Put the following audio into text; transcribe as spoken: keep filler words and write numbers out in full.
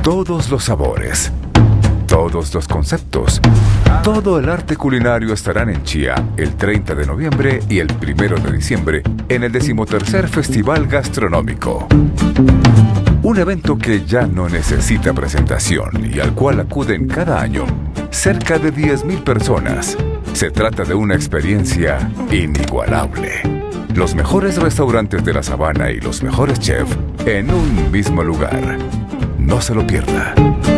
Todos los sabores, todos los conceptos, todo el arte culinario estarán en Chía el treinta de noviembre y el primero de diciembre en el decimotercer Festival Gastronómico. Un evento que ya no necesita presentación y al cual acuden cada año cerca de diez mil personas. Se trata de una experiencia inigualable. Los mejores restaurantes de la Sabana y los mejores chefs en un mismo lugar. No se lo pierda.